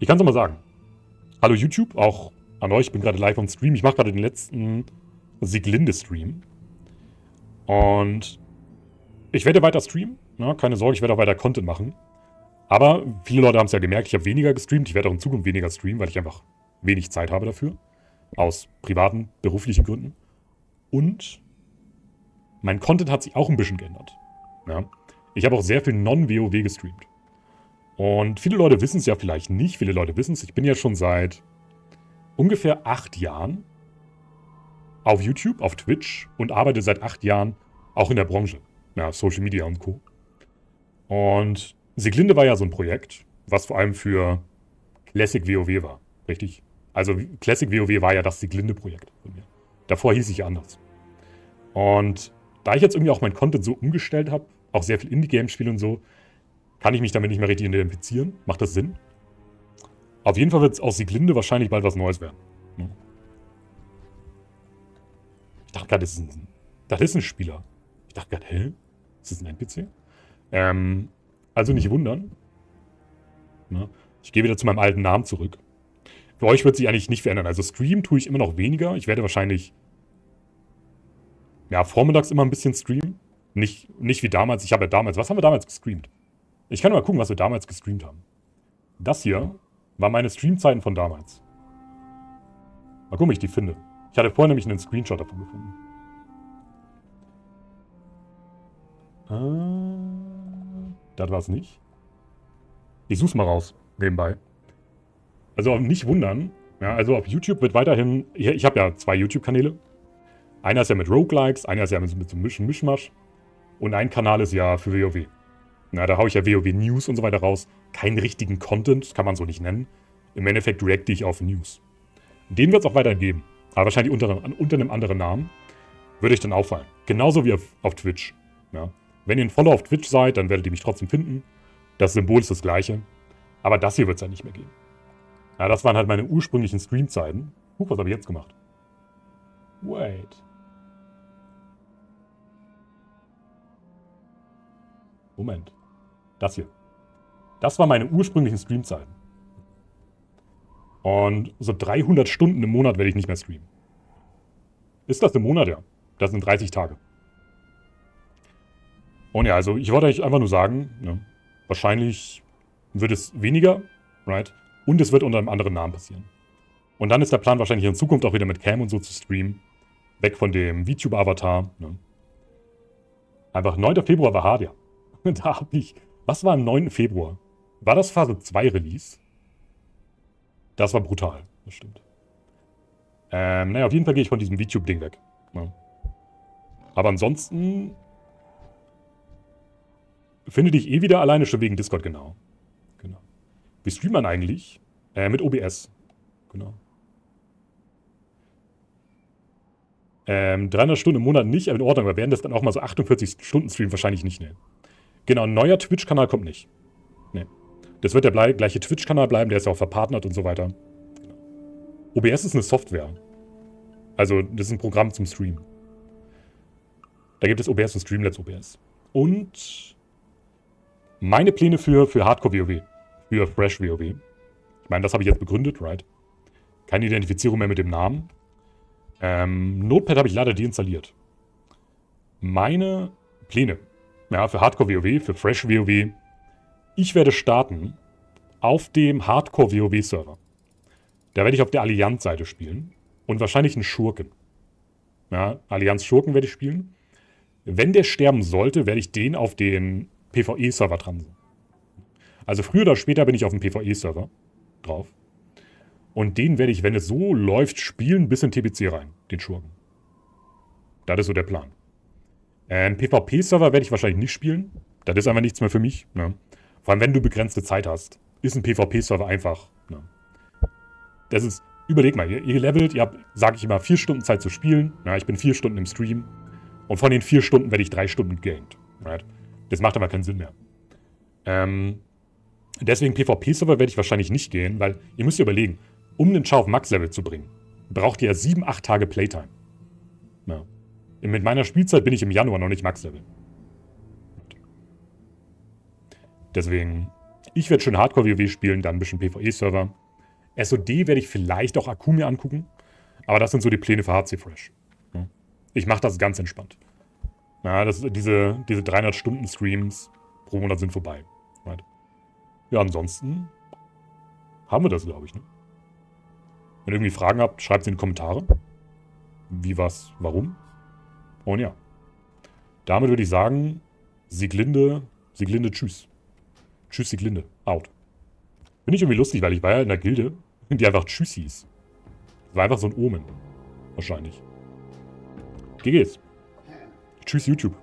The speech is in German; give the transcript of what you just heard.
Ich kann es mal sagen. Hallo YouTube, auch an euch. Ich bin gerade live am Stream. Ich mache gerade den letzten Sieglinde-Stream. Und ich werde weiter streamen. Ne? Keine Sorge, ich werde auch weiter Content machen. Aber viele Leute haben es ja gemerkt, ich habe weniger gestreamt. Ich werde auch in Zukunft weniger streamen, weil ich einfach wenig Zeit habe dafür. Aus privaten, beruflichen Gründen. Und mein Content hat sich auch ein bisschen geändert. Ja? Ich habe auch sehr viel Non-WoW gestreamt. Und viele Leute wissen es ja vielleicht nicht. Viele Leute wissen es. Ich bin ja schon seit ungefähr 8 Jahren auf YouTube, auf Twitch und arbeite seit 8 Jahren auch in der Branche. Ja, Social Media und Co. Und Sieglinde war ja so ein Projekt, was vor allem für Classic WoW war. Richtig? Also Classic WoW war ja das Sieglinde-Projekt von mir. Davor hieß ich ja anders. Und da ich jetzt irgendwie auch mein Content so umgestellt habe, auch sehr viel Indie-Games spiele und so, kann ich mich damit nicht mehr richtig identifizieren. Macht das Sinn? Auf jeden Fall wird es aus Sieglinde wahrscheinlich bald was Neues werden. Ich dachte gerade, das ist ein Spieler. Ich dachte gerade, hä? Ist das ein NPC? Also nicht wundern. Na, ich gehe wieder zu meinem alten Namen zurück. Für euch wird sich eigentlich nicht verändern. Also Stream tue ich immer noch weniger. Ich werde wahrscheinlich vormittags immer ein bisschen streamen. Nicht wie damals. Ich habe ja damals, was haben wir damals gestreamt? Ich kann mal gucken, was wir damals gestreamt haben. Das hier waren meine Streamzeiten von damals. Mal gucken, ob ich die finde. Ich hatte vorhin nämlich einen Screenshot davon gefunden. Das war es nicht. Ich such's mal raus, nebenbei. Also nicht wundern. Ja, also auf YouTube wird weiterhin... Ich habe ja 2 YouTube-Kanäle. Einer ist ja mit Roguelikes, einer ist ja mit so einem Mischmasch. Und ein Kanal ist ja für WoW. Na, da haue ich ja WoW News und so weiter raus. Keinen richtigen Content, kann man so nicht nennen. Im Endeffekt reacte ich auf News. Den wird es auch weiterhin geben. Aber wahrscheinlich unter einem anderen Namen. Würde ich dann auffallen. Genauso wie auf Twitch. Ja. Wenn ihr ein Follower auf Twitch seid, dann werdet ihr mich trotzdem finden. Das Symbol ist das gleiche. Aber das hier wird es ja nicht mehr geben. Ja, das waren halt meine ursprünglichen Streamzeiten. Was habe ich jetzt gemacht? Wait. Moment. Das hier. Das waren meine ursprünglichen Streamzeiten. Und so 300 Stunden im Monat werde ich nicht mehr streamen. Ist das im Monat? Ja. Das sind 30 Tage. Und ja, also ich wollte euch einfach nur sagen, ne, wahrscheinlich wird es weniger, right? Und es wird unter einem anderen Namen passieren. Und dann ist der Plan wahrscheinlich in Zukunft auch wieder mit Cam und so zu streamen. Weg von dem VTuber-Avatar. Ne? Einfach 9. Februar war hart, ja. Da habe ich... Was war am 9. Februar? War das Phase 2 Release? Das war brutal, das stimmt. Naja, auf jeden Fall gehe ich von diesem VTube-Ding weg. Ne? Aber ansonsten... finde dich eh wieder alleine, schon wegen Discord, genau. Wie streamt man eigentlich? Mit OBS. Genau. 300 Stunden im Monat nicht, aber in Ordnung. Aber werden das dann auch mal so 48 Stunden Stream? Wahrscheinlich nicht, ne. Genau, ein neuer Twitch-Kanal kommt nicht. Ne. Das wird der gleiche Twitch-Kanal bleiben, der ist ja auch verpartnert und so weiter. Genau. OBS ist eine Software. Also, das ist ein Programm zum Streamen. Da gibt es OBS und Streamlabs OBS. Und meine Pläne für Hardcore-WoW. Für Fresh WoW. Ich meine, das habe ich jetzt begründet, right? Keine Identifizierung mehr mit dem Namen. Notepad habe ich leider deinstalliert. Meine Pläne, ja, für Hardcore WoW, für Fresh WoW. Ich werde starten auf dem Hardcore WoW Server. Da werde ich auf der Allianz-Seite spielen. Und wahrscheinlich einen Schurken. Ja, Allianz-Schurken werde ich spielen. Wenn der sterben sollte, werde ich den auf den PvE-Server transen. Also früher oder später bin ich auf dem PvE-Server drauf. Und den werde ich, wenn es so läuft, spielen bis in TBC rein, den Schurken. Das ist so der Plan. PvP-Server werde ich wahrscheinlich nicht spielen. Das ist einfach nichts mehr für mich. Ne? Vor allem, wenn du begrenzte Zeit hast, ist ein PvP-Server einfach. Ne? Das ist, überleg mal, ihr levelt, ihr habt, sage ich immer, 4 Stunden Zeit zu spielen. Na, ich bin 4 Stunden im Stream. Und von den 4 Stunden werde ich 3 Stunden gegamed. Right? Das macht aber keinen Sinn mehr. Deswegen PvP-Server werde ich wahrscheinlich nicht gehen, weil ihr müsst überlegen, um einen Char auf Max-Level zu bringen, braucht ihr ja 7-8 Tage Playtime. Ja. Mit meiner Spielzeit bin ich im Januar noch nicht Max-Level. Deswegen, Ich werde schön Hardcore-WoW spielen, dann ein bisschen PvE-Server. SOD werde ich vielleicht auch Akku mir angucken. Aber das sind so die Pläne für HC Fresh. Ich mache das ganz entspannt. Ja, diese 300-Stunden-Streams pro Monat sind vorbei. Ja, ansonsten haben wir das, glaube ich. Ne? Wenn ihr irgendwie Fragen habt, schreibt sie in die Kommentare. Wie, was, warum. Und ja. Damit würde ich sagen, Sieglinde, tschüss. Tschüss, Sieglinde. Out. Finde ich irgendwie lustig, weil ich war ja in der Gilde, die einfach Tschüss hieß. Das war einfach so ein Omen. Wahrscheinlich. GG's. Tschüss, YouTube.